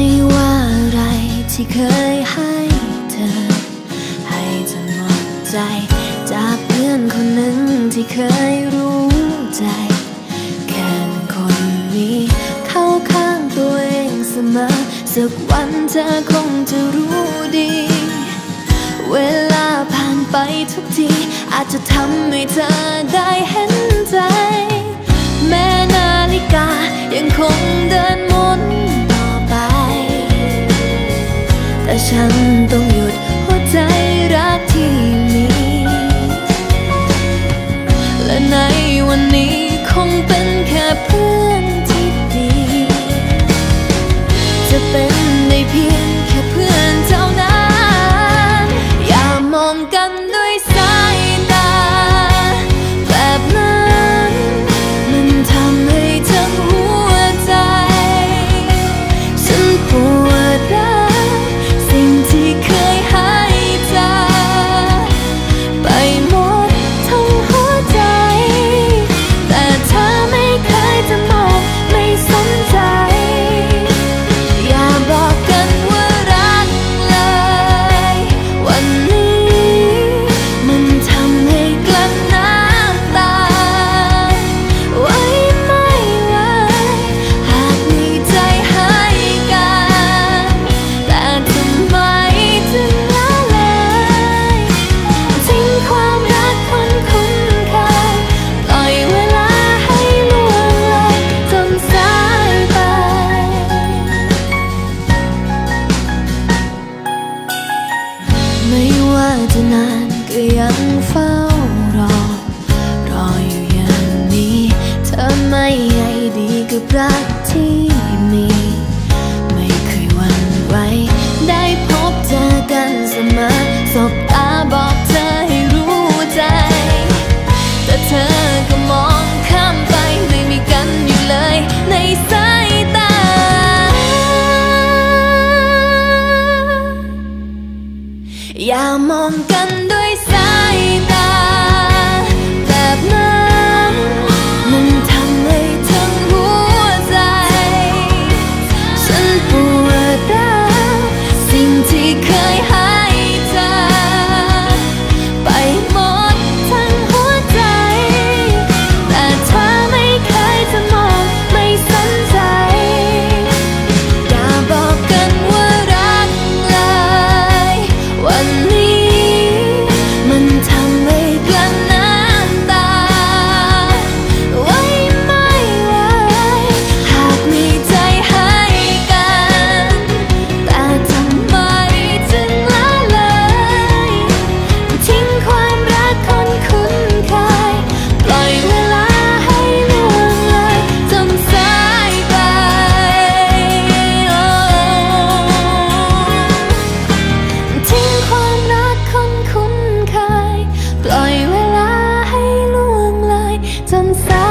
ว่าอะไรที่เคยให้เธอหมดใจจากเพื่อนคนหนึ่งที่เคยรู้ใจแค่หนึ่งคนนี้เข้าข้างตัวเองเสมอสักวันเธอคงจะรู้ดีเวลาผ่านไปทุกทีอาจจะทำให้เธอได้เห็นใจแม้นาฬิกายังคงเดินหมุนต่อไปแต่ฉันต้องหยุดหัวใจรักที่มีและในวันนี้คงเป็นแค่เพื่อนที่ดีจะเป็นได้เพียงแค่เพื่อนเท่านั้นอย่ามองกันด้วยสายตาแบบนั้นมันทำให้ทั้งหัวใจฉันปวดร้าวสิ่งที่เคยให้เธอไปหมดทั้งหัวใจแต่เธอไม่เคยจะมองไม่สนใจอย่าบอกกันว่ารักเลยวันนี้มันทำให้กลั้นน้ำตาไว้ไม่ไหวหากมีใจให้กันแต่ทำไมถึงละเลยทิ้งความรักคนคุ้นเคยปล่อยเวลาให้ล่วงเลยจนสายไปไม่ว่าจะนานก็ยังเฝ้ารออยู่อย่างนี้เธอไม่ใยดีกับรักที่มีไม่เคยหวั่นไหวได้พบเจอกันเสมอสบตาบอกเธอให้รู้ใจแต่เธอก็มองข้ามไปไม่มีกันอยู่เลยในสายตาอย่ามองกันด้วยสายตาแบบนั้นมันทำให้ทั้งหัวใจฉันปวดร้าวสิ่งที่เคยให้เธอไปหมดทั้งหัวใจแต่เธอไม่เคยจะมองไม่สนใจอย่าบอกกันว่ารักเลยวันนี้มันทำให้กลั้นน้ำตาไว้ไม่ไหวหากมีใจให้กันแต่ทำไมถึงละเลยทิ้งความรักคนคุ้นเคยปล่อยเวลาให้ล่วงเลยจนสายไปทิ้งความรักคนคุ้นเคยปล่อยเวลาให้ล่วงเลยจนสาย